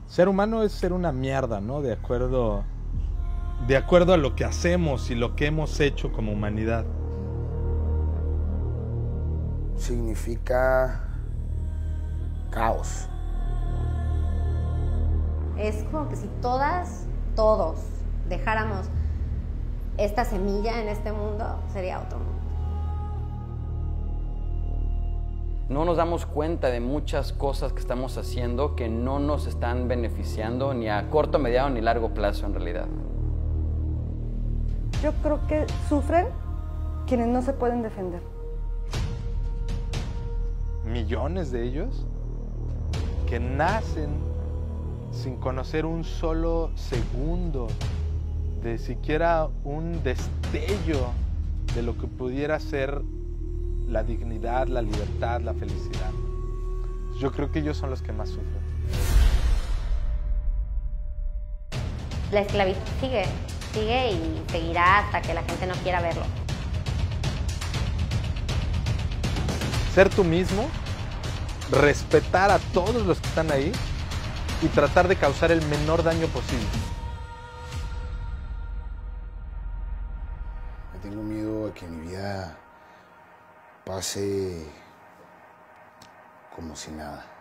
Ser humano es ser una mierda, ¿no? De acuerdo a lo que hacemos y lo que hemos hecho como humanidad. Significa caos. Es como que si todos dejáramos esta semilla en este mundo, sería otro mundo. No nos damos cuenta de muchas cosas que estamos haciendo que no nos están beneficiando ni a corto, mediano ni largo plazo en realidad. Yo creo que sufren quienes no se pueden defender. Millones de ellos que nacen sin conocer un solo segundo de siquiera un destello de lo que pudiera ser la dignidad, la libertad, la felicidad. Yo creo que ellos son los que más sufren. La esclavitud sigue y seguirá hasta que la gente no quiera verlo. Ser tú mismo, respetar a todos los que están ahí y tratar de causar el menor daño posible. Me tengo miedo a que mi vida pase como si nada.